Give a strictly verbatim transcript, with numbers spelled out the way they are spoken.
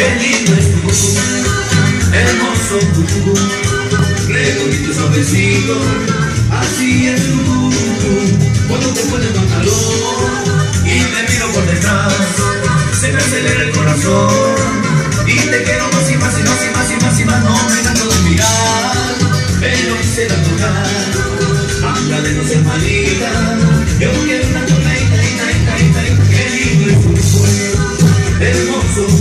lindo es tu cucú, hermoso cucú, redondito suavecito, así es tu cucú. Cuando te pones pantalón y te miro por detrás, se me acelera el corazón y te quiero más y más y más y más y más y más. No me canso de mirar, pero quisiera tocar. Habla de no ser malita, yo quiero una tonadita, ita, ita, ita, ita. Qué lindo es tu cuerpo, hermoso.